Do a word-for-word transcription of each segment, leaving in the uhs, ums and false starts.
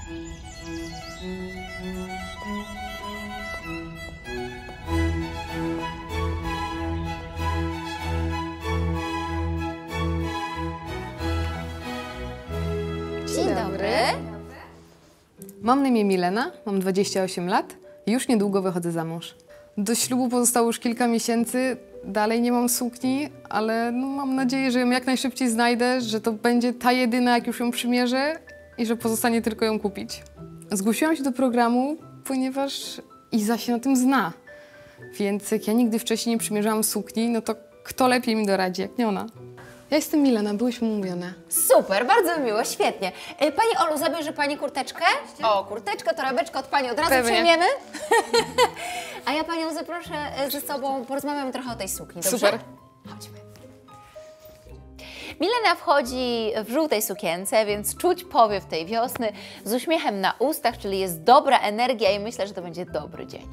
Dzień dobry. Mam na imię Milena, mam dwadzieścia osiem lat i już niedługo wychodzę za mąż. Do ślubu pozostało już kilka miesięcy, dalej nie mam sukni, ale no mam nadzieję, że ją jak najszybciej znajdę, że to będzie ta jedyna, jak już ją przymierzę i że pozostanie tylko ją kupić. Zgłosiłam się do programu, ponieważ Iza się na tym zna, więc jak ja nigdy wcześniej nie przymierzałam sukni, no to kto lepiej mi doradzi, jak nie ona. Ja jestem Milena, byłyśmy umówione. Super, bardzo miło, świetnie. Y, Pani Olu, zabierze Pani kurteczkę? O, kurteczkę, torebeczkę od Pani od razu Pewnie. przejmiemy. A ja Panią zaproszę ze sobą, porozmawiamy trochę o tej sukni, dobrze? Super. Chodźmy. Milena wchodzi w żółtej sukience, więc czuć powiew tej wiosny z uśmiechem na ustach, czyli jest dobra energia i myślę, że to będzie dobry dzień.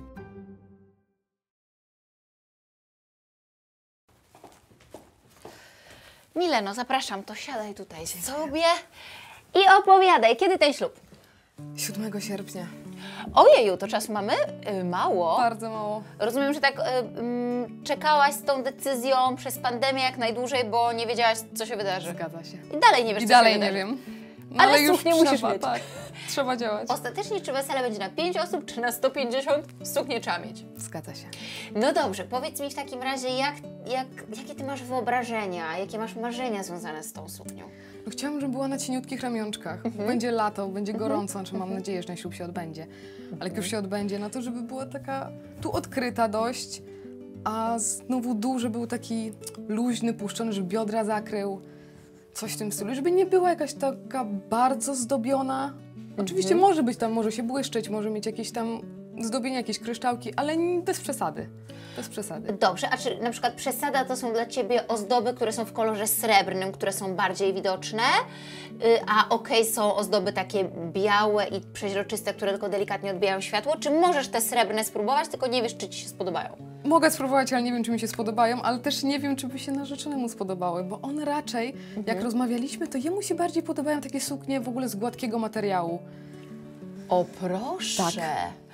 Mileno, zapraszam, to siadaj tutaj sobie i opowiadaj, kiedy ten ślub? siódmego sierpnia. Ojeju, to czasu mamy? Yy, mało. Bardzo mało. Rozumiem, że tak yy, yy, czekałaś z tą decyzją przez pandemię jak najdłużej, bo nie wiedziałaś, co się wydarzy. Zgadza się. I dalej nie wiesz, I co dalej się nie wydarzy. wiem. No, Ale już suknię trzeba, musisz mieć. Tak, trzeba działać. Ostatecznie, czy wesele będzie na pięć osób, czy na sto pięćdziesiąt? Suknię trzeba mieć. Zgadza się. No dobrze, powiedz mi w takim razie, jak, jak, jakie ty masz wyobrażenia, jakie masz marzenia związane z tą suknią? No, chciałam, żeby była na cieniutkich ramionczkach. Mhm. Będzie lato, będzie gorąco, znaczy mam nadzieję, że ten ślub się odbędzie. Ale jak już się odbędzie, no to żeby była taka tu odkryta dość, a znowu dół, żeby był taki luźny, puszczony, żeby biodra zakrył. Coś w tym stylu, żeby nie była jakaś taka bardzo zdobiona. Oczywiście może być tam, może się błyszczeć, może mieć jakieś tam zdobienia, jakieś kryształki, ale bez przesady. Bez przesady. Dobrze, a czy na przykład przesada to są dla Ciebie ozdoby, które są w kolorze srebrnym, które są bardziej widoczne, yy, a okej są ozdoby takie białe i przeźroczyste, które tylko delikatnie odbijają światło? Czy możesz te srebrne spróbować, tylko nie wiesz, czy Ci się spodobają? Mogę spróbować, ale nie wiem, czy mi się spodobają, ale też nie wiem, czy by się narzeczonemu spodobały, bo on raczej, mhm. jak rozmawialiśmy, to jemu się bardziej podobają takie suknie w ogóle z gładkiego materiału. O proszę! Tak.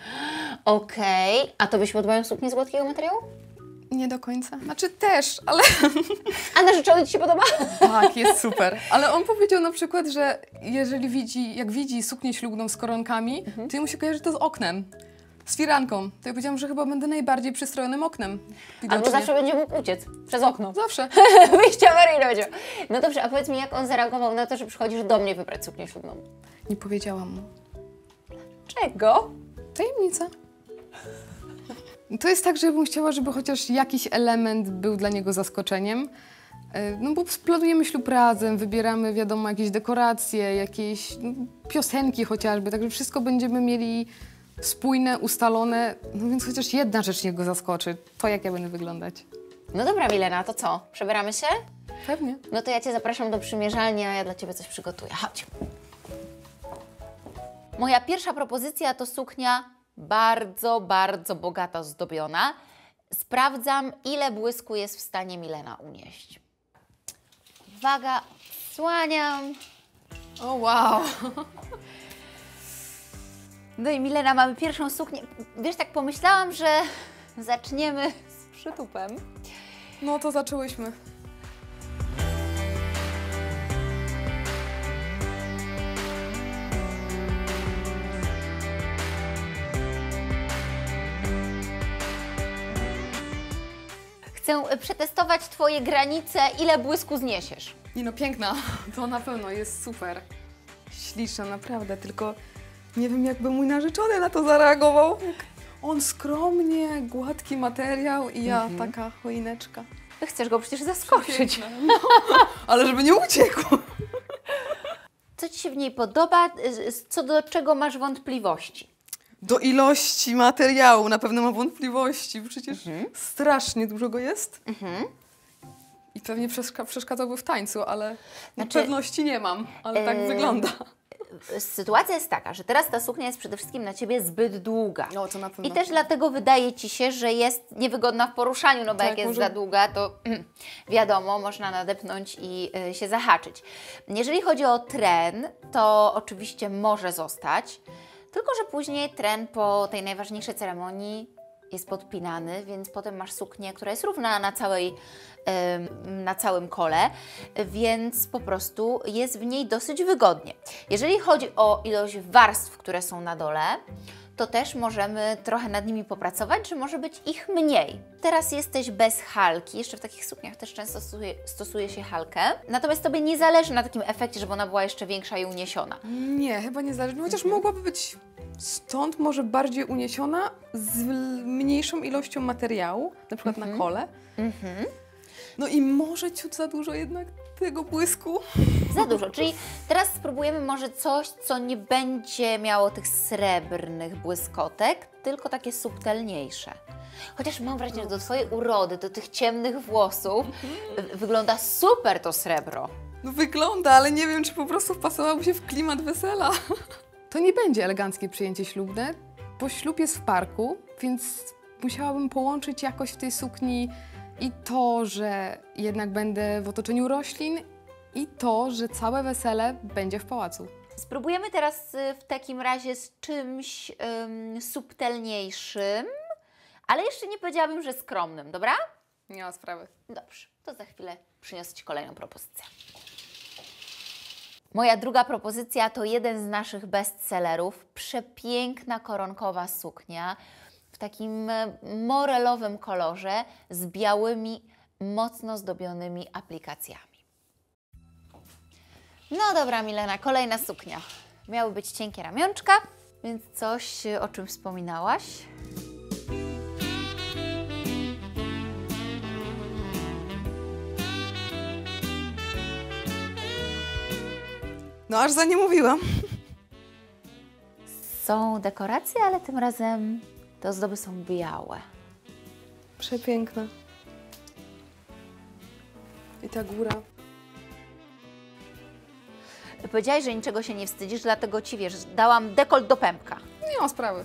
Okej, okay. A Tobie się podobają suknie z gładkiego materiału? Nie do końca. Znaczy też, ale... A narzeczony Ci się podoba? Tak, jest super. Ale on powiedział na przykład, że jeżeli widzi, jak widzi suknię ślubną z koronkami, mhm. to jemu się kojarzy to z oknem. Z firanką. To ja powiedziałam, że chyba będę najbardziej przystrojonym oknem. Widocznie. Albo zawsze będzie mógł uciec przez okno. Zawsze. Wyjście awaryjne będzie. No dobrze, a powiedz mi, jak on zareagował na to, że przychodzisz do mnie wybrać suknię ślubną? Nie powiedziałam mu. Czego? Tajemnica. To jest tak, że ja bym chciała, żeby chociaż jakiś element był dla niego zaskoczeniem. No bo planujemy ślub razem, wybieramy, wiadomo, jakieś dekoracje, jakieś no, piosenki chociażby, także wszystko będziemy mieli spójne, ustalone, no więc chociaż jedna rzecz niech go zaskoczy, to jak ja będę wyglądać. No dobra, Milena, to co? Przebieramy się? Pewnie. No to ja Cię zapraszam do przymierzalni, a ja dla Ciebie coś przygotuję. Chodź. Moja pierwsza propozycja to suknia bardzo, bardzo bogato zdobiona. Sprawdzam, ile błysku jest w stanie Milena unieść. Uwaga, słaniam. O wow! No i Milena, mamy pierwszą suknię. Wiesz, tak pomyślałam, że zaczniemy z przytupem. No to zaczęłyśmy. Chcę przetestować Twoje granice, ile błysku zniesiesz. Nie no, piękna. To na pewno jest super. Śliczna, naprawdę, tylko nie wiem, jakby mój narzeczony na to zareagował. On skromnie, gładki materiał i ja mhm. taka choineczka. Ty chcesz go przecież zaskoczyć. No, ale żeby nie uciekł. Co Ci się w niej podoba, co do czego masz wątpliwości? Do ilości materiału na pewno mam wątpliwości, bo przecież mhm. strasznie dużo go jest. Mhm. I pewnie przeszka przeszkadzałby w tańcu, ale znaczy, pewności nie mam, ale tak yy, wygląda. sytuacja jest taka, że teraz ta suknia jest przede wszystkim na Ciebie zbyt długa. No, to na pewno. I też dlatego wydaje Ci się, że jest niewygodna w poruszaniu, no bo Tak, jak jest może- za długa, to wiadomo, można nadepnąć i y, się zahaczyć. Jeżeli chodzi o tren, to oczywiście może zostać, tylko że później tren po tej najważniejszej ceremonii jest podpinany, więc potem masz suknię, która jest równa na całej, em, na całym kole, więc po prostu jest w niej dosyć wygodnie. Jeżeli chodzi o ilość warstw, które są na dole, to też możemy trochę nad nimi popracować, że może być ich mniej. Teraz jesteś bez halki, jeszcze w takich sukniach też często stosuje, stosuje się halkę, natomiast Tobie nie zależy na takim efekcie, żeby ona była jeszcze większa i uniesiona. Nie, chyba nie zależy. No, chociaż mogłaby być stąd może bardziej uniesiona z mniejszą ilością materiału, na przykład na kole. No i może ciut za dużo jednak tego błysku. Za dużo, czyli teraz spróbujemy może coś, co nie będzie miało tych srebrnych błyskotek, tylko takie subtelniejsze. Chociaż mam wrażenie, że do Twojej urody, do tych ciemnych włosów w- wygląda super to srebro. No wygląda, ale nie wiem, czy po prostu wpasowałoby się w klimat wesela. To nie będzie eleganckie przyjęcie ślubne, bo ślub jest w parku, więc musiałabym połączyć jakoś w tej sukni i to, że jednak będę w otoczeniu roślin i to, że całe wesele będzie w pałacu. Spróbujemy teraz y, w takim razie z czymś ym, subtelniejszym, ale jeszcze nie powiedziałabym, że skromnym, dobra? Nie ma sprawy. Dobrze, to za chwilę przyniosę Ci kolejną propozycję. Moja druga propozycja to jeden z naszych bestsellerów, przepiękna koronkowa suknia w takim e, morelowym kolorze z białymi, mocno zdobionymi aplikacjami. No dobra, Milena, kolejna suknia. Miały być cienkie ramionczka, więc coś, e, o czym wspominałaś. No aż za nie mówiłam. Są dekoracje, ale tym razem te ozdoby są białe. Przepiękna. I ta góra. Powiedziałaś, że niczego się nie wstydzisz, dlatego Ci, wiesz, dałam dekolt do pępka. Nie ma sprawy.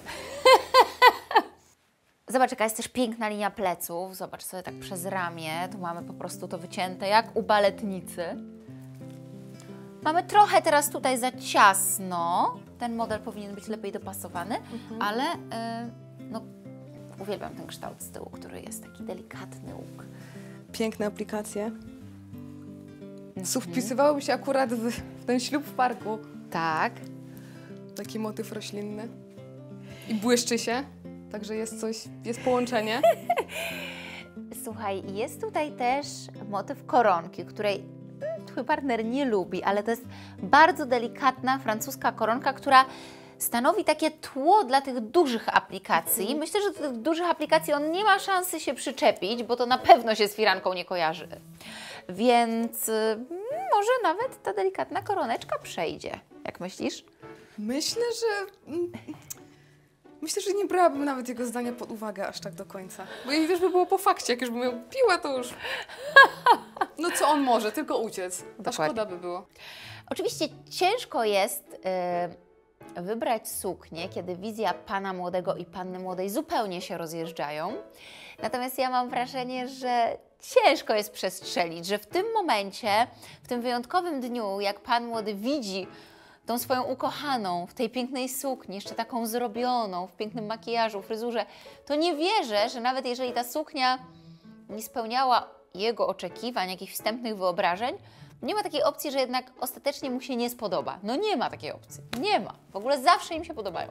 Zobacz, jaka jest też piękna linia pleców. Zobacz sobie tak przez ramię. Tu mamy po prostu to wycięte jak u baletnicy. Mamy trochę teraz tutaj za ciasno. Ten model powinien być lepiej dopasowany, ale y, no, uwielbiam ten kształt z tyłu, który jest taki delikatny łuk. Piękne aplikacje. Co wpisywałoby się akurat w, w ten ślub w parku. Tak. Taki motyw roślinny. I błyszczy się. Także jest coś, jest połączenie. Słuchaj, jest tutaj też motyw koronki, której Twój partner nie lubi, ale to jest bardzo delikatna francuska koronka, która stanowi takie tło dla tych dużych aplikacji. Myślę, że do tych dużych aplikacji on nie ma szansy się przyczepić, bo to na pewno się z firanką nie kojarzy. Więc y, może nawet ta delikatna koroneczka przejdzie. Jak myślisz? Myślę, że... mm, Myślę, że nie brałabym nawet jego zdania pod uwagę aż tak do końca. Bo jeśli wiesz, by było po fakcie, jak już by miał piłę, to już... No co on może? Tylko uciec. A Dokładnie. szkoda by było. Oczywiście ciężko jest y, wybrać suknię, kiedy wizja pana młodego i panny młodej zupełnie się rozjeżdżają. Natomiast ja mam wrażenie, że ciężko jest przestrzelić, że w tym momencie, w tym wyjątkowym dniu, jak pan młody widzi tą swoją ukochaną w tej pięknej sukni, jeszcze taką zrobioną, w pięknym makijażu, fryzurze, to nie wierzę, że nawet jeżeli ta suknia nie spełniała jego oczekiwań, jakichś wstępnych wyobrażeń, nie ma takiej opcji, że jednak ostatecznie mu się nie spodoba. No nie ma takiej opcji. Nie ma. W ogóle zawsze im się podobają.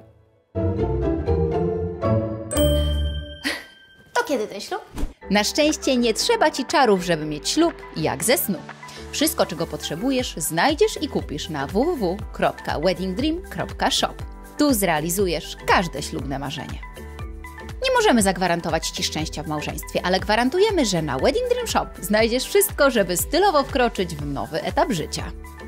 To kiedy ten ślub? Na szczęście nie trzeba Ci czarów, żeby mieć ślub jak ze snu. Wszystko, czego potrzebujesz, znajdziesz i kupisz na w w w kropka wedding dream kropka shop. Tu zrealizujesz każde ślubne marzenie. Nie możemy zagwarantować Ci szczęścia w małżeństwie, ale gwarantujemy, że na Wedding Dream Shop znajdziesz wszystko, żeby stylowo wkroczyć w nowy etap życia.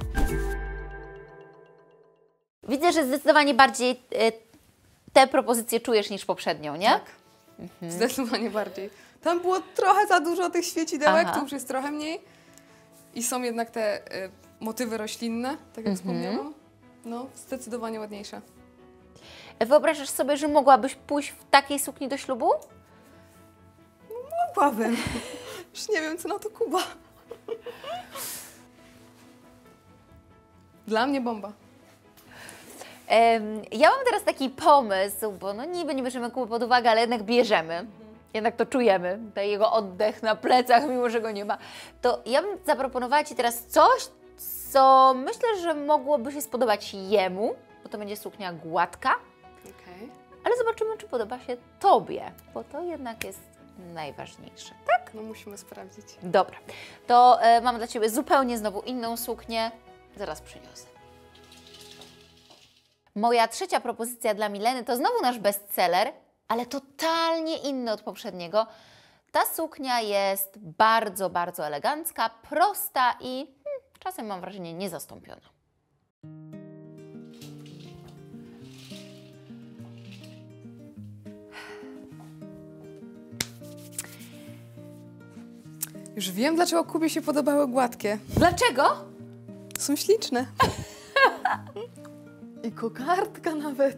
Widzę, że zdecydowanie bardziej y, te propozycje czujesz niż poprzednią, nie? Tak. Zdecydowanie bardziej. Tam było trochę za dużo tych świecidełek, Aha. tu już jest trochę mniej. I są jednak te y, motywy roślinne, tak jak wspomniałam. No, zdecydowanie ładniejsza. Wyobrażasz sobie, że mogłabyś pójść w takiej sukni do ślubu? Mogłabym. Już nie wiem, co na to Kuba. Dla mnie bomba. Em, ja mam teraz taki pomysł, bo no niby nie bierzemy Kuby pod uwagę, ale jednak bierzemy. Jednak to czujemy, ten jego oddech na plecach, mimo że go nie ma. To ja bym zaproponowała Ci teraz coś, co myślę, że mogłoby się spodobać jemu, bo to będzie suknia gładka, Okej. ale zobaczymy, czy podoba się Tobie, bo to jednak jest najważniejsze, tak? No musimy sprawdzić. Dobra, to e, mam dla Ciebie zupełnie znowu inną suknię, zaraz przyniosę. Moja trzecia propozycja dla Mileny to znowu nasz bestseller, ale totalnie inny od poprzedniego. Ta suknia jest bardzo, bardzo elegancka, prosta i hmm, czasem mam wrażenie niezastąpiona. Już wiem, dlaczego Kubie się podobały gładkie. Dlaczego? Są śliczne. I kokardka nawet.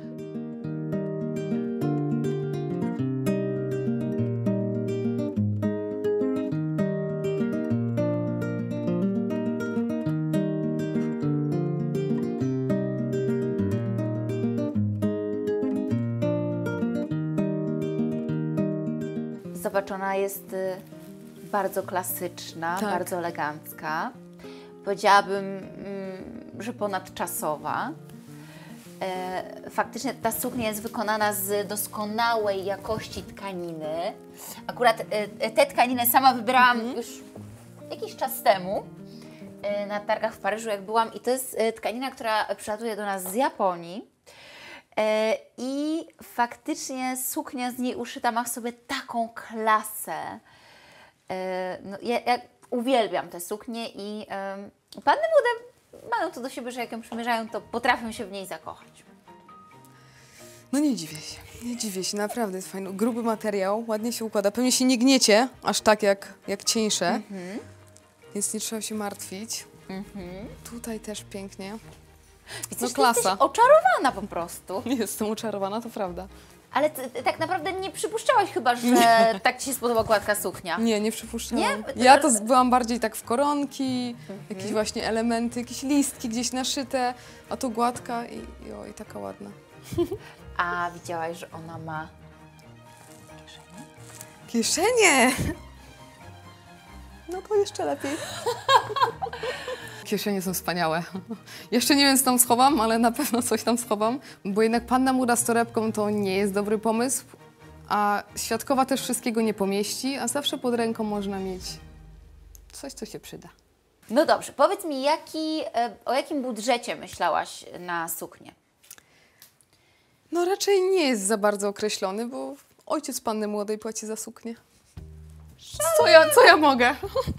Zobacz, ona jest y, bardzo klasyczna, Tak. bardzo elegancka. Powiedziałabym, mm, że ponadczasowa. E, faktycznie ta suknia jest wykonana z doskonałej jakości tkaniny. Akurat e, tę tkaninę sama wybierałam już jakiś czas temu e, na targach w Paryżu, jak byłam. I to jest e, tkanina, która przylatuje do nas z Japonii. E, I faktycznie suknia z niej uszyta ma w sobie taką klasę. E, no, ja, ja uwielbiam te suknie i e, panny młode mają to do siebie, że jak ją przymierzają, to potrafią się w niej zakochać. No nie dziwię się, nie dziwię się, naprawdę jest fajny. Gruby materiał, ładnie się układa. Pewnie się nie gniecie aż tak jak, jak cieńsze, Mhm. więc nie trzeba się martwić. Mhm. Tutaj też pięknie. Widzisz, No ty klasa. jesteś oczarowana po prostu. Jestem uczarowana, to prawda. Ale ty, ty tak naprawdę nie przypuszczałaś chyba, że tak Ci się spodoba gładka suknia. Nie, nie przypuszczałam. Nie? Ja to z- byłam bardziej tak w koronki, jakieś właśnie elementy, jakieś listki gdzieś naszyte, a tu gładka i, i, o, i taka ładna. A widziałaś, że ona ma kieszenie? Kieszenie! No to jeszcze lepiej. Kieszenie są wspaniałe. Jeszcze nie wiem, co tam schowam, ale na pewno coś tam schowam, bo jednak panna młoda z torebką to nie jest dobry pomysł, a świadkowa też wszystkiego nie pomieści, a zawsze pod ręką można mieć coś, co się przyda. No dobrze, powiedz mi, jaki, e, o jakim budżecie myślałaś na suknię? No raczej nie jest za bardzo określony, bo ojciec panny młodej płaci za suknię. Co ja, co ja mogę?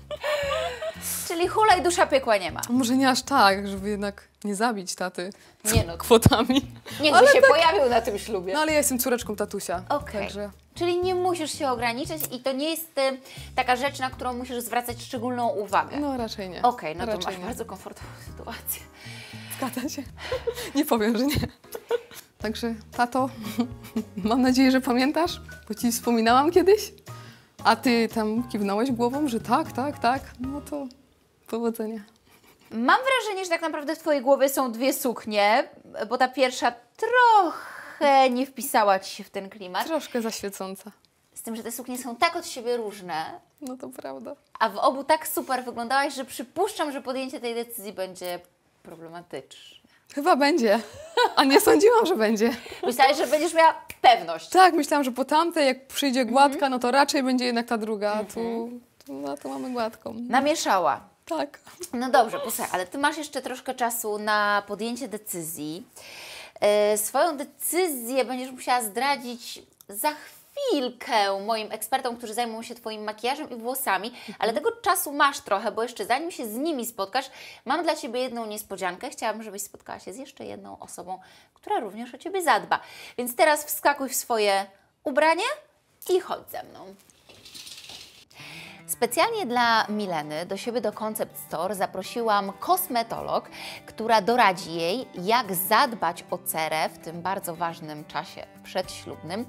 Czyli hulaj dusza piekła nie ma. Może nie aż tak, żeby jednak nie zabić taty Nie no, kwotami. niech ale by się tak- pojawił na tym ślubie. No ale ja jestem córeczką tatusia, Okej. także... Czyli nie musisz się ograniczać i to nie jest e, taka rzecz, na którą musisz zwracać szczególną uwagę. No raczej nie. Okej, no to raczej masz nie. bardzo komfortową sytuację. Zgadza się. Nie powiem, że nie. Także tato, mam nadzieję, że pamiętasz, bo Ci wspominałam kiedyś, a Ty tam kiwnąłeś głową, że tak, tak, tak, no to powodzenia. Mam wrażenie, że tak naprawdę w Twojej głowie są dwie suknie, bo ta pierwsza trochę nie wpisała Ci się w ten klimat. Troszkę zaświecąca. Z tym, że te suknie są tak od siebie różne, No to prawda. a w obu tak super wyglądałaś, że przypuszczam, że podjęcie tej decyzji będzie problematyczne. Chyba będzie, a nie sądziłam, że będzie. Myślałeś, że będziesz miała pewność. Tak, myślałam, że po tamtej, jak przyjdzie gładka, no to raczej będzie jednak ta druga, a tu, tu, no, to mamy gładką. Namieszała. Tak. No dobrze, posłuchaj, ale Ty masz jeszcze troszkę czasu na podjęcie decyzji. E, swoją decyzję będziesz musiała zdradzić za chwilkę moim ekspertom, którzy zajmą się Twoim makijażem i włosami, ale tego czasu masz trochę, bo jeszcze zanim się z nimi spotkasz, mam dla Ciebie jedną niespodziankę. Chciałabym, żebyś spotkała się z jeszcze jedną osobą, która również o Ciebie zadba. Więc teraz wskakuj w swoje ubranie i chodź ze mną. Specjalnie dla Mileny do siebie do Concept Store zaprosiłam kosmetolog, która doradzi jej, jak zadbać o cerę w tym bardzo ważnym czasie przedślubnym,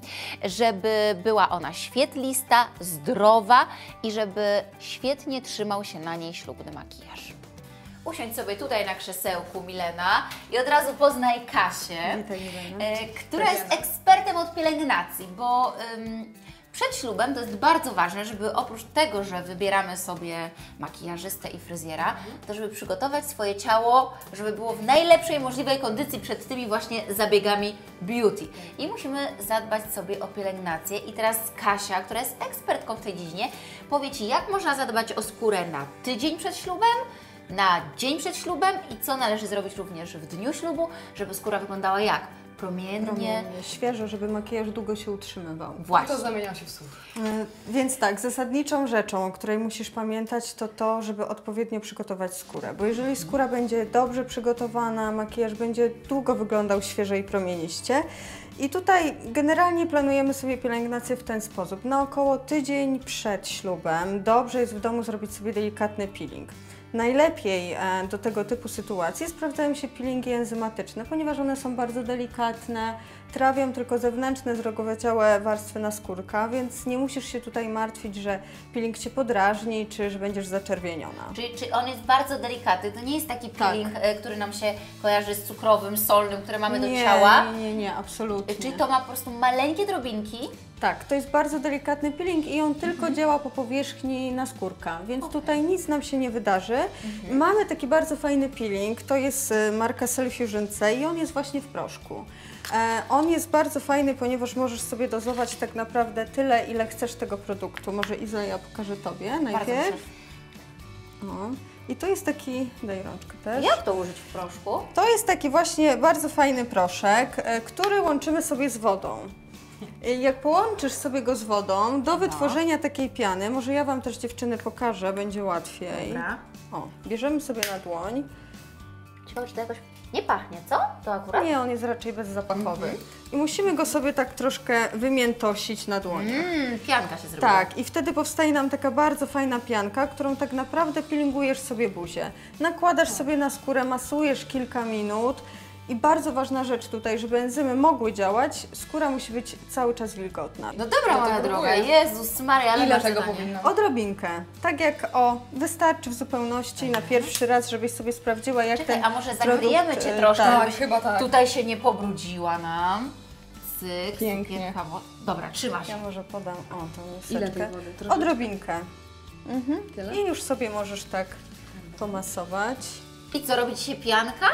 żeby była ona świetlista, zdrowa i żeby świetnie trzymał się na niej ślubny makijaż. Usiądź sobie tutaj na krzesełku, Milena, i od razu poznaj Kasię, Witaj, Milena. e, która jest ekspertem od pielęgnacji, bo ym, przed ślubem to jest bardzo ważne, żeby oprócz tego, że wybieramy sobie makijażystę i fryzjera, to żeby przygotować swoje ciało, żeby było w najlepszej możliwej kondycji przed tymi właśnie zabiegami beauty. I musimy zadbać sobie o pielęgnację. I teraz Kasia, która jest ekspertką w tej dziedzinie, powie Ci, jak można zadbać o skórę na tydzień przed ślubem, na dzień przed ślubem i co należy zrobić również w dniu ślubu, żeby skóra wyglądała jak? Promiennie. Promiennie, świeżo, żeby makijaż długo się utrzymywał. Właśnie. To zamienia się w słów. Y, Więc tak, zasadniczą rzeczą, o której musisz pamiętać, to to, żeby odpowiednio przygotować skórę. Bo jeżeli skóra będzie dobrze przygotowana, makijaż będzie długo wyglądał świeżo i promieniście. I tutaj generalnie planujemy sobie pielęgnację w ten sposób. Na około tydzień przed ślubem dobrze jest w domu zrobić sobie delikatny peeling. Najlepiej do tego typu sytuacji sprawdzają się peelingi enzymatyczne, ponieważ one są bardzo delikatne, trawią tylko zewnętrzne, zrogowaciałe warstwy naskórka, więc nie musisz się tutaj martwić, że peeling Cię podrażni, czy że będziesz zaczerwieniona. Czyli, czyli on jest bardzo delikatny, to nie jest taki Tak. peeling, e, który nam się kojarzy z cukrowym, solnym, który mamy do nie, ciała. Nie, nie, nie, absolutnie. Czyli to ma po prostu maleńkie drobinki. Tak, to jest bardzo delikatny peeling i on tylko działa po powierzchni naskórka, więc Okay. tutaj nic nam się nie wydarzy. Mamy taki bardzo fajny peeling, to jest y, marka Cell Fusion C i on jest właśnie w proszku. E, on jest bardzo fajny, ponieważ możesz sobie dozować tak naprawdę tyle, ile chcesz tego produktu. Może Iza, ja pokażę Tobie Bardzo najpierw. proszę. O. I to jest taki, daj rączkę też. Jak to użyć w proszku? To jest taki właśnie bardzo fajny proszek, e, który łączymy sobie z wodą. I Jak połączysz sobie go z wodą do wytworzenia takiej piany, może ja Wam też dziewczyny pokażę, będzie łatwiej. Dobra. O, bierzemy sobie na dłoń. Ciekawe, czy to jakoś nie pachnie, co? To akurat? Nie, on jest raczej bezzapachowy. I musimy go sobie tak troszkę wymiętosić na dłoniach. Mmm, pianka się zrobiła. Tak, i wtedy powstaje nam taka bardzo fajna pianka, którą tak naprawdę peelingujesz sobie buzię. Nakładasz sobie na skórę, masujesz kilka minut. I bardzo ważna rzecz tutaj, żeby enzymy mogły działać, skóra musi być cały czas wilgotna. No dobra, No to moja próbuję. droga, Jezus Maria, ale Ile masz tego zadanie. powinno? Odrobinkę. Tak jak o, wystarczy w zupełności na pierwszy raz, żebyś sobie sprawdziła, jak Czekaj, ten a może produkt, zagryjemy Cię e, troszkę, tak. żebyś chyba tak. tutaj się nie pobrudziła nam. Cyk, Pięknie. cukierka, wo- Dobra, trzyma się. Ja może podam, o, tą Ile łyżeczkę. tej wody? Trochę? Odrobinkę. Mhm. Tyle? I już sobie możesz tak pomasować. I co, robi Ci się pianka?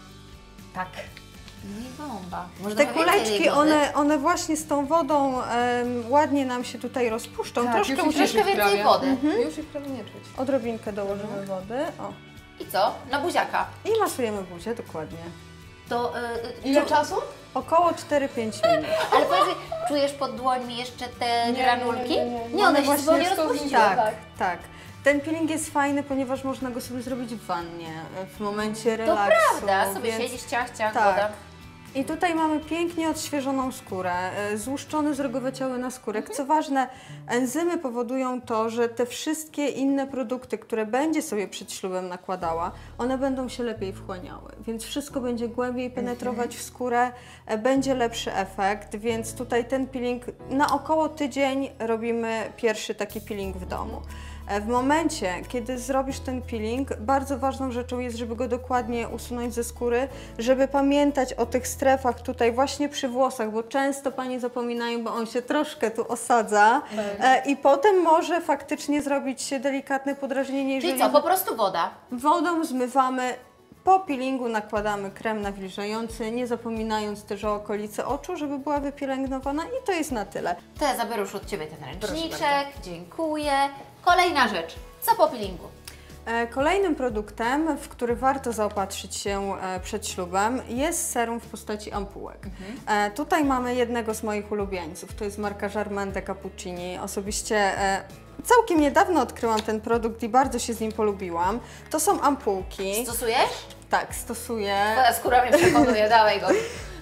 Tak. No i bomba. Może Te trochę więcej kuleczki, tej wody? one, one właśnie z tą wodą em, ładnie nam się tutaj rozpuszczą. Tak, Troszkę już musisz troszkę ich więcej prawie. wody. Mhm. Już ich prawie nie czuć. odrobinkę dołożymy wody. O. I co? Na buziaka. I masujemy buzię, dokładnie. To, y, y, Ile czu- czasu? Około cztery pięć minut. Ale powiedz, mi, czujesz pod dłońmi jeszcze te Nie, granulki? nie, nie, nie. one One się właśnie zupełnie jest to rozpuściły. widać. Tak, tak. Ten peeling jest fajny, ponieważ można go sobie zrobić w wannie, w momencie To relaksu. prawda, sobie więc... siedzisz, ciach, ciach, Tak. woda. I tutaj mamy pięknie odświeżoną skórę, e, złuszczony, zrogowaciały naskórek. Co ważne, enzymy powodują to, że te wszystkie inne produkty, które będzie sobie przed ślubem nakładała, one będą się lepiej wchłaniały. Więc wszystko będzie głębiej penetrować w skórę, e, będzie lepszy efekt, więc tutaj ten peeling na około tydzień robimy pierwszy taki peeling w domu. W momencie, kiedy zrobisz ten peeling, bardzo ważną rzeczą jest, żeby go dokładnie usunąć ze skóry, żeby pamiętać o tych strefach tutaj właśnie przy włosach, bo często Panie zapominają, bo on się troszkę tu osadza e, i potem może faktycznie zrobić się delikatne podrażnienie. Czyli jeżeli co, po prostu woda. wodą zmywamy, po peelingu nakładamy krem nawilżający, nie zapominając też o okolicy oczu, żeby była wypielęgnowana i to jest na tyle. To ja zabiorę już od Ciebie ten ręczniczek, bardzo. dziękuję. Kolejna rzecz, co po peelingu? E, Kolejnym produktem, w który warto zaopatrzyć się e, przed ślubem, jest serum w postaci ampułek. E, Tutaj mamy jednego z moich ulubieńców, to jest marka Jarmen de Cappuccini. Osobiście e, całkiem niedawno odkryłam ten produkt i bardzo się z nim polubiłam. To są ampułki. Stosujesz? Tak, stosuję. Twoja skóra mnie przekonuje, dawaj go.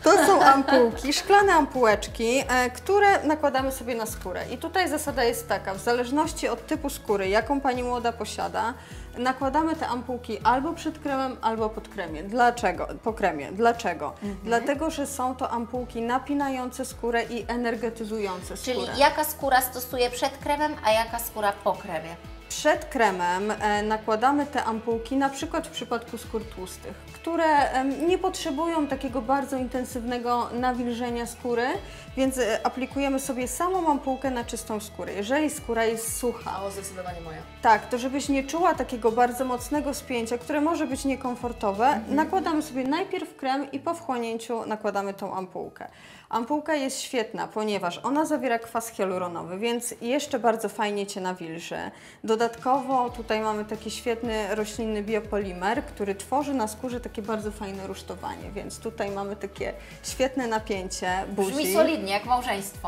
To są ampułki, szklane ampułeczki, e, które nakładamy sobie na skórę. I tutaj zasada jest taka, w zależności od typu skóry, jaką Pani młoda posiada, nakładamy te ampułki albo przed kremem, albo pod kremie. Dlaczego? Po kremie. Dlaczego? Mhm. Dlatego, że są to ampułki napinające skórę i energetyzujące skórę. Czyli jaka skóra stosuje przed kremem, a jaka skóra po kremie? Przed kremem e, nakładamy te ampułki, na przykład w przypadku skór tłustych, które e, nie potrzebują takiego bardzo intensywnego nawilżenia skóry, więc e, aplikujemy sobie samą ampułkę na czystą skórę. Jeżeli skóra jest sucha, O, zdecydowanie moja. tak, to żebyś nie czuła takiego bardzo mocnego spięcia, które może być niekomfortowe, mhm. nakładamy sobie najpierw krem i po wchłonięciu nakładamy tą ampułkę. Ampułka jest świetna, ponieważ ona zawiera kwas hialuronowy, więc jeszcze bardzo fajnie Cię nawilży. Dodatkowo tutaj mamy taki świetny roślinny biopolimer, który tworzy na skórze takie bardzo fajne rusztowanie, więc tutaj mamy takie świetne napięcie buzi. Brzmi solidnie, jak małżeństwo.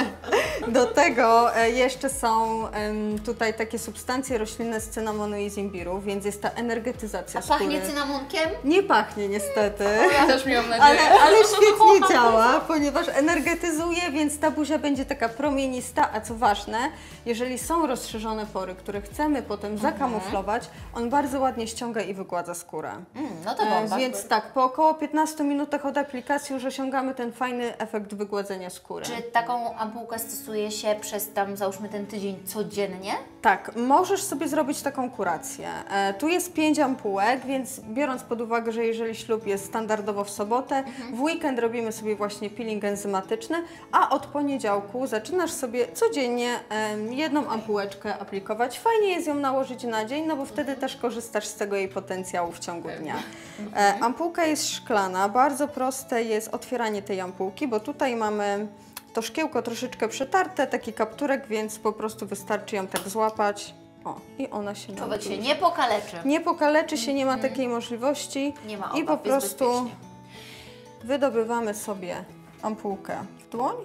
Do tego e, jeszcze są em, tutaj takie substancje roślinne z cynamonu i z imbiru, więc jest ta energetyzacja A skóry. pachnie cynamonkiem? Nie pachnie niestety. Ja też miałam nadzieję. Ale, ale świetnie działa, ponieważ energetyzuje, więc ta buzia będzie taka promienista, a co ważne, jeżeli są rozszerzone pory, które chcemy potem Mhm. zakamuflować, on bardzo ładnie ściąga i wygładza skórę. Mm, no to E, bomba. Więc tak, po około piętnastu minutach od aplikacji już osiągamy ten fajny efekt wygładzenia skóry. Czy taką ampułkę stosuje się przez tam, załóżmy, ten tydzień codziennie? Tak, możesz sobie zrobić taką kurację. E, tu jest pięć ampułek, więc biorąc pod uwagę, że jeżeli ślub jest standardowo w sobotę, mhm. w weekend robimy sobie właśnie peeling enzymatyczny, a od poniedziałku zaczynasz sobie codziennie e, jedną ampułeczkę aplikować. Fajnie jest ją nałożyć na dzień, no bo wtedy też korzystasz z tego jej potencjału w ciągu dnia. E, ampułka jest szklana, bardzo proste jest otwieranie tej ampułki, bo tutaj mamy to szkiełko troszeczkę przetarte, taki kapturek, więc po prostu wystarczy ją tak złapać. O, i ona się Człowiek się napisze. nie pokaleczy. Nie pokaleczy się, nie ma takiej możliwości. Nie ma I obaw, po jest prostu bezpiecznie. wydobywamy sobie ampułkę w dłoń.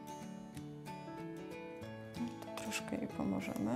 To troszkę jej pomożemy.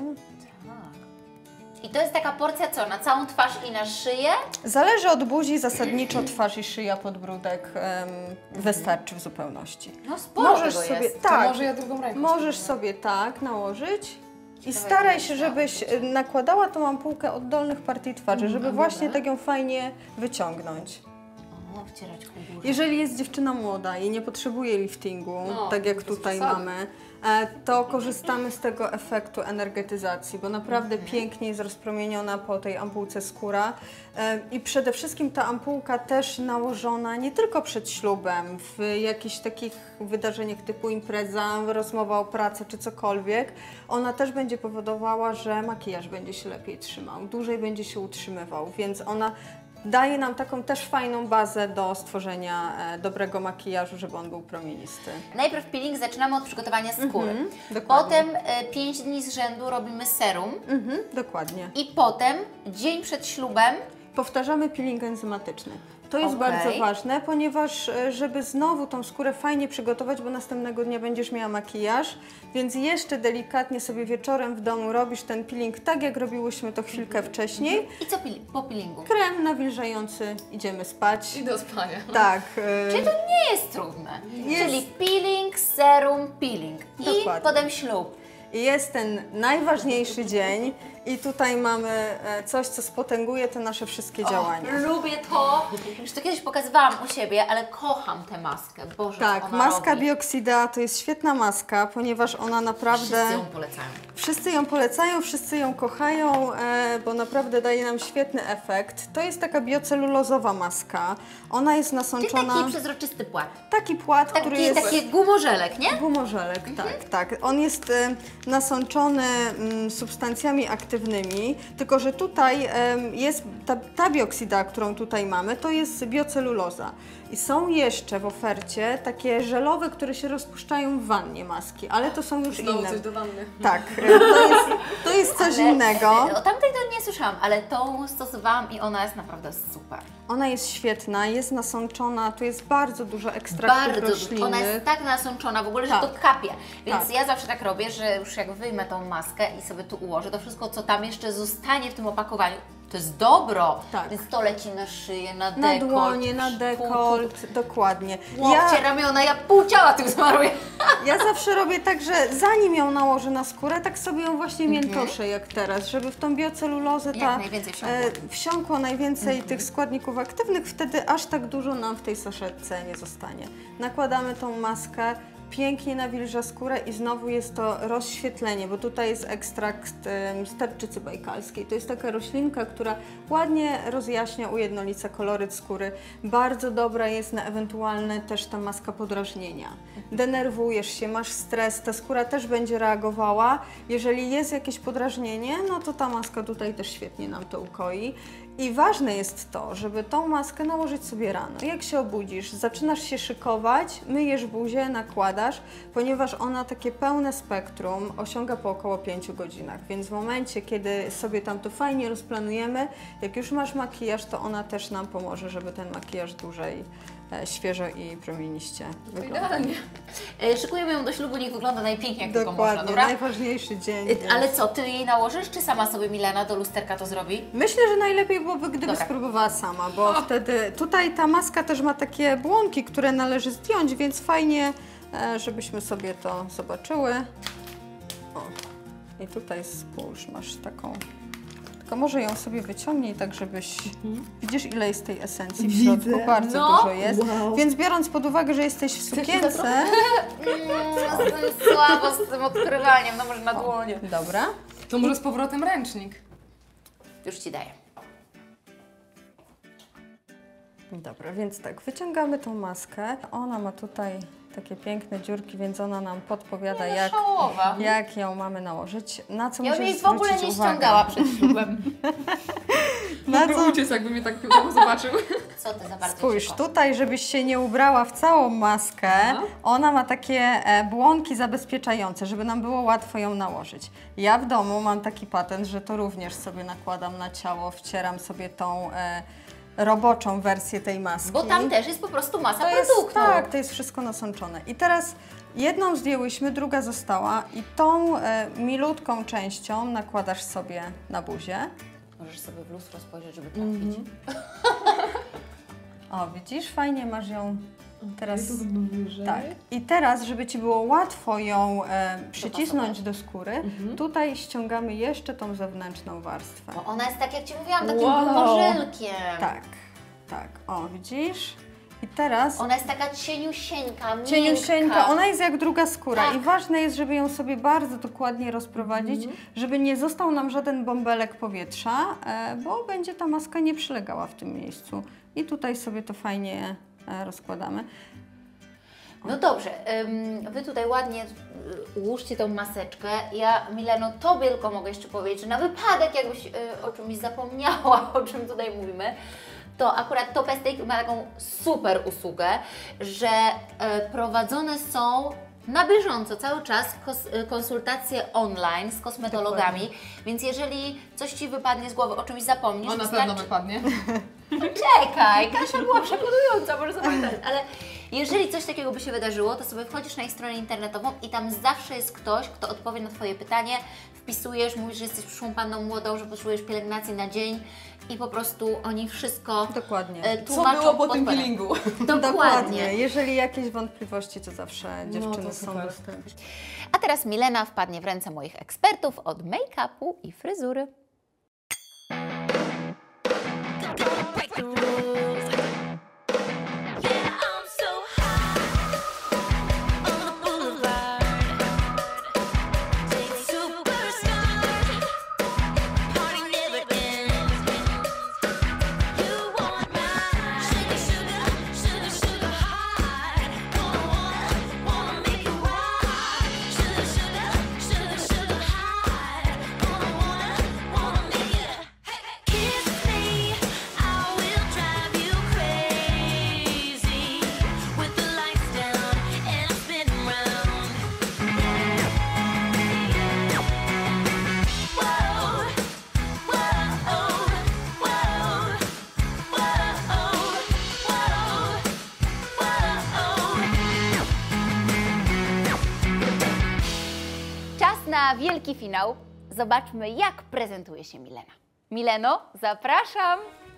I to jest taka porcja co? Na całą twarz i na szyję? Zależy od buzi, zasadniczo twarz i szyja, podbródek em, wystarczy w zupełności. No sporo Możesz tego sobie, jest. To tak, może ja drugą ręką możesz spróbuję. sobie tak nałożyć i Dawaj, staraj się, dawaj, żebyś y, nakładała tą ampułkę od dolnych partii twarzy, żeby a właśnie dobra. tak ją fajnie wyciągnąć. O, wcierać ku górze. Jeżeli jest dziewczyna młoda i nie potrzebuje liftingu, No, tak jak bez tutaj przesady. mamy, e, to korzystamy z tego efektu energetyzacji, bo naprawdę Mhm. pięknie jest rozpromieniona po tej ampułce skóra e, i przede wszystkim ta ampułka też nałożona nie tylko przed ślubem, w jakichś takich wydarzeniach typu impreza, rozmowa o pracy czy cokolwiek, ona też będzie powodowała, że makijaż będzie się lepiej trzymał, dłużej będzie się utrzymywał, więc ona daje nam taką też fajną bazę do stworzenia e, dobrego makijażu, żeby on był promienisty. Najpierw peeling zaczynamy od przygotowania skóry. Mhm, dokładnie. Potem e, pięć dni z rzędu robimy serum. Mhm, dokładnie. I potem, dzień przed ślubem, Powtarzamy peeling enzymatyczny. To jest Okej. bardzo ważne, ponieważ e, żeby znowu tą skórę fajnie przygotować, bo następnego dnia będziesz miała makijaż, więc jeszcze delikatnie sobie wieczorem w domu robisz ten peeling tak, jak robiłyśmy to chwilkę wcześniej. i co pili- po peelingu? Krem nawilżający, idziemy spać. I do spania. Tak. e, Czyli to nie jest trudne. Jest. Czyli peeling, serum, peeling. I Dokładnie. potem ślub. I jest ten najważniejszy dzień i tutaj mamy e, coś, co spotęguje te nasze wszystkie działania. O, lubię to. Już to kiedyś pokazywałam u siebie, ale kocham tę maskę. Boże, co Tak, ona maska robi. Bioxida to jest świetna maska, ponieważ ona naprawdę... Wszyscy ją polecają. Wszyscy ją polecają, wszyscy ją kochają, e, bo naprawdę daje nam świetny efekt. To jest taka biocelulozowa maska. Ona jest Czyli nasączona... taki przezroczysty płat. Taki płat, który Taki, jest... taki gumorzelek, nie? Gumorzelek, tak, tak. On jest e, nasączony mm, substancjami aktywnymi, tylko że tutaj em, jest ta, ta bioksida, którą tutaj mamy, to jest bioceluloza. I są jeszcze w ofercie takie żelowe, które się rozpuszczają w wannie maski, ale to są już Znowu inne. coś do wanny. Tak, e, to jest, to jest coś Ale, innego. e, O tamtej to nie słyszałam, ale tą stosowałam i ona jest naprawdę super. Ona jest świetna, jest nasączona, tu jest bardzo dużo ekstraktów Bardzo roślinnych. dużo. Ona jest tak nasączona w ogóle, że Tak. to kapie. Więc Tak. ja zawsze tak robię, że już jak wyjmę tą maskę i sobie tu ułożę, to wszystko, co tam jeszcze zostanie w tym opakowaniu, To jest dobro. Tak. Więc to leci na szyję, na Na dekolt. dłonie, na dekolt, dokładnie. Łokcie, Ja, ramiona, ja pół ciała tym smaruję. ja zawsze robię tak, że zanim ją nałożę na skórę, tak sobie ją właśnie miętoszę jak teraz, żeby w tą biocelulozę Jak ta, najwięcej wsiąkło. e, wsiąkło najwięcej tych składników aktywnych, wtedy aż tak dużo nam w tej saszetce nie zostanie. Nakładamy tą maskę, pięknie nawilża skórę i znowu jest to rozświetlenie, bo tutaj jest ekstrakt um, z tarczycy bajkalskiej. To jest taka roślinka, która ładnie rozjaśnia, ujednolica koloryt skóry. Bardzo dobra jest na ewentualne też ta maska podrażnienia. Denerwujesz się, masz stres, ta skóra też będzie reagowała. Jeżeli jest jakieś podrażnienie, no to ta maska tutaj też świetnie nam to ukoi. I ważne jest to, żeby tą maskę nałożyć sobie rano. Jak się obudzisz, zaczynasz się szykować, myjesz buzię, nakładasz, ponieważ ona takie pełne spektrum osiąga po około pięciu godzinach. Więc w momencie, kiedy sobie tam to fajnie rozplanujemy, jak już masz makijaż, to ona też nam pomoże, żeby ten makijaż dłużej e, świeżo i promieniście wyglądał. Idealnie. E, Szykujemy ją do ślubu, niech wygląda najpiękniej jak tylko można, Dokładnie, dobra? najważniejszy dzień. E, więc- Ale co, ty jej nałożysz, czy sama sobie Milena do lusterka to zrobi? Myślę, że najlepiej byłoby, gdyby Dobra. spróbowała sama, bo wtedy tutaj ta maska też ma takie błonki, które należy zdjąć, więc fajnie, e, żebyśmy sobie to zobaczyły. O, i tutaj spójrz, masz taką, tylko może ją sobie wyciągnij tak, żebyś, widzisz ile jest tej esencji w środku, Widzę. bardzo No. dużo jest, więc biorąc pod uwagę, że jesteś w sukience, Mm, słabo z tym odkrywaniem, no może na dłonie. dobra, To może z powrotem ręcznik. Już Ci daję. dobra, więc tak, wyciągamy tą maskę, ona ma tutaj takie piękne dziurki, więc ona nam podpowiada No, jak szałowa. Jak ją mamy nałożyć? Na co Ja bym musisz jej w ogóle zwrócić nie uwagę? ściągała przed ślubem. Na Mógłby co? uciec, jakby mnie tak chwilowo zobaczył. Co ty za bardzo Spójrz, cicho. tutaj, żebyś się nie ubrała w całą maskę, No. ona ma takie e, błonki zabezpieczające, żeby nam było łatwo ją nałożyć. Ja w domu mam taki patent, że to również sobie nakładam na ciało, wcieram sobie tą e, roboczą wersję tej maski. Bo tam też jest po prostu masa To jest, produktu. tak, to jest wszystko nasączone. I teraz jedną zdjęłyśmy, druga została i tą e, milutką częścią nakładasz sobie na buzię. Możesz sobie w lustro spojrzeć, żeby trafić. O, widzisz? Fajnie masz ją teraz. Tu będą wyżej. Tak. I teraz, żeby Ci było łatwo ją e, przycisnąć do skóry, tutaj ściągamy jeszcze tą zewnętrzną warstwę. Bo ona jest tak, jak Ci mówiłam, takim Wow. morzelkiem. Tak, tak. O, widzisz? I teraz Ona jest taka cieniusieńka, miękka. cieniusieńka, ona jest jak druga skóra Tak. i ważne jest, żeby ją sobie bardzo dokładnie rozprowadzić, żeby nie został nam żaden bąbelek powietrza, e, bo będzie ta maska nie przylegała w tym miejscu. I tutaj sobie to fajnie e, rozkładamy. No dobrze, ym, Wy tutaj ładnie y, ułóżcie tą maseczkę. Ja, Mileno, Tobie tylko mogę jeszcze powiedzieć, że na wypadek jakbyś y, o czymś zapomniała, o czym tutaj mówimy, to akurat Top Estate ma taką super usługę, że y, prowadzone są na bieżąco, cały czas kos- y, konsultacje online z kosmetologami, więc jeżeli coś Ci wypadnie z głowy, o czymś zapomnisz, O, na wystarczy- pewno wypadnie. Czekaj, Kasia była przekonująca, może zapamiętać, ale jeżeli coś takiego by się wydarzyło, to sobie wchodzisz na ich stronę internetową i tam zawsze jest ktoś, kto odpowie na Twoje pytanie, wpisujesz, mówisz, że jesteś przyszłą panną młodą, że potrzebujesz pielęgnacji na dzień i po prostu oni wszystko Dokładnie. e, Co tłumaczą, było po tym podpowiadają. peelingu? Dokładnie. Jeżeli jakieś wątpliwości, to zawsze dziewczyny to są super. dostępne. A teraz Milena wpadnie w ręce moich ekspertów od make-upu i fryzury. break the rules. Yeah, I'm so high on the boulevard. Take superstar. Party never ends. You want my sugar, sugar, sugar, sugar high. Wanna, wanna make you wild. Sugar, sugar, sugar, sugar high. Wanna, wanna, wanna make you. Kiss me, I will drive you crazy with the lights down and I'm spinning round. Whoa, whoa, whoa, whoa, whoa. Czas na wielki finał. Zobaczmy, jak prezentuje się Milena. Mileno, zapraszam!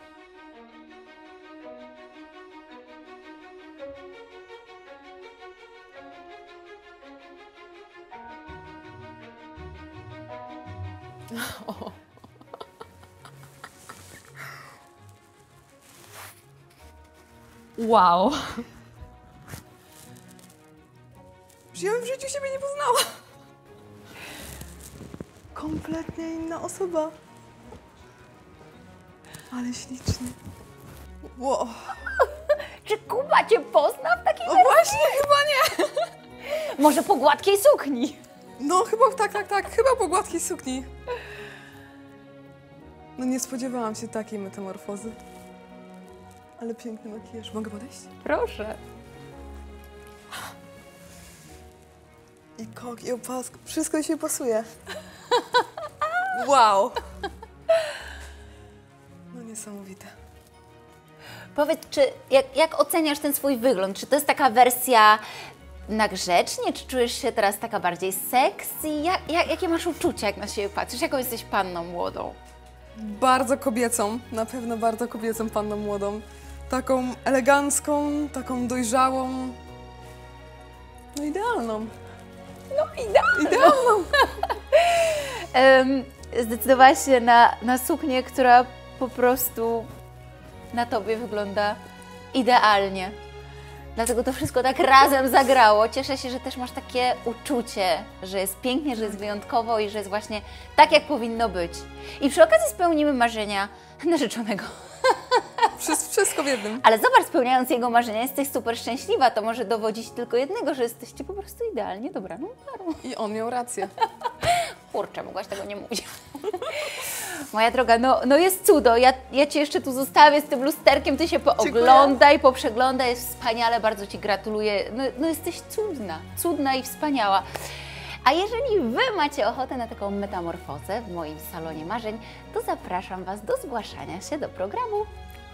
Wow. Ja bym w życiu siebie nie poznała. Kompletnie inna osoba. Ale śliczny. Wow. Czy Kuba Cię pozna w takiej No właśnie, chyba nie. Może po gładkiej sukni? No chyba tak, tak, tak. Chyba po gładkiej sukni. No nie spodziewałam się takiej metamorfozy. Ale piękny makijaż. Mogę podejść? Proszę. I kok, i opask. Wszystko się pasuje. Wow. No niesamowite. Powiedz, czy jak, jak oceniasz ten swój wygląd? Czy to jest taka wersja na grzecznie? Czy czujesz się teraz taka bardziej sexy? Jak, jak, jakie masz uczucia, jak na siebie patrzysz? Jaką jesteś panną młodą? Bardzo kobiecą. Na pewno bardzo kobiecą panną młodą. Taką elegancką, taką dojrzałą. No idealną. No idealnie. Idealną. Um, zdecydowałaś się na, na suknię, która po prostu na Tobie wygląda idealnie. Dlatego to wszystko tak razem zagrało. Cieszę się, że też masz takie uczucie, że jest pięknie, że jest wyjątkowo i że jest właśnie tak, jak powinno być. I przy okazji spełnimy marzenia narzeczonego. Wszystko, wszystko w jednym. Ale zobacz, spełniając jego marzenia, jesteś super szczęśliwa. To może dowodzić tylko jednego, że jesteście po prostu idealnie dobraną parą. I on miał rację. Kurczę, mogłaś tego nie mówić. Moja droga, no, no jest cudo. Ja, ja Cię jeszcze tu zostawię z tym lusterkiem, Ty się pooglądaj, poprzeglądaj. Jest wspaniale, bardzo Ci gratuluję. No, no jesteś cudna, cudna i wspaniała. A jeżeli Wy macie ochotę na taką metamorfozę w moim salonie marzeń, to zapraszam Was do zgłaszania się do programu.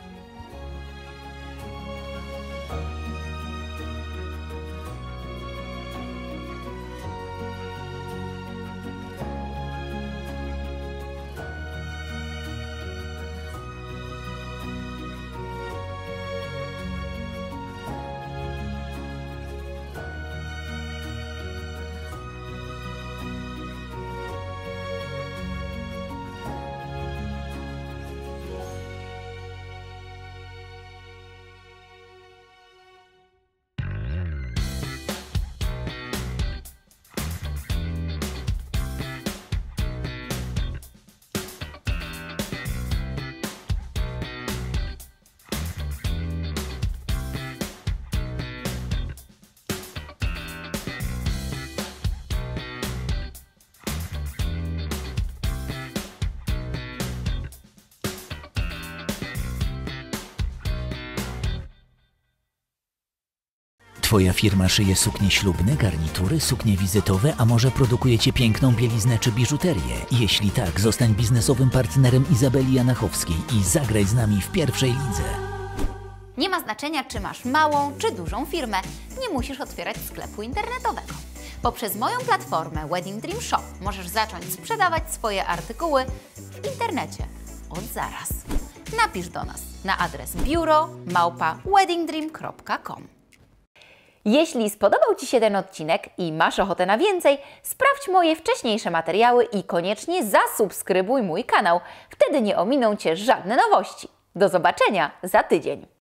Twoja firma szyje suknie ślubne, garnitury, suknie wizytowe, a może produkujecie piękną bieliznę czy biżuterię? Jeśli tak, zostań biznesowym partnerem Izabeli Janachowskiej i zagraj z nami w pierwszej lidze. Nie ma znaczenia, czy masz małą, czy dużą firmę. Nie musisz otwierać sklepu internetowego. Poprzez moją platformę Wedding Dream Shop możesz zacząć sprzedawać swoje artykuły w internecie od zaraz. Napisz do nas na adres biuro małpa weddingdream kropka com. Jeśli spodobał Ci się ten odcinek i masz ochotę na więcej, sprawdź moje wcześniejsze materiały i koniecznie zasubskrybuj mój kanał. Wtedy nie ominą Cię żadne nowości. Do zobaczenia za tydzień.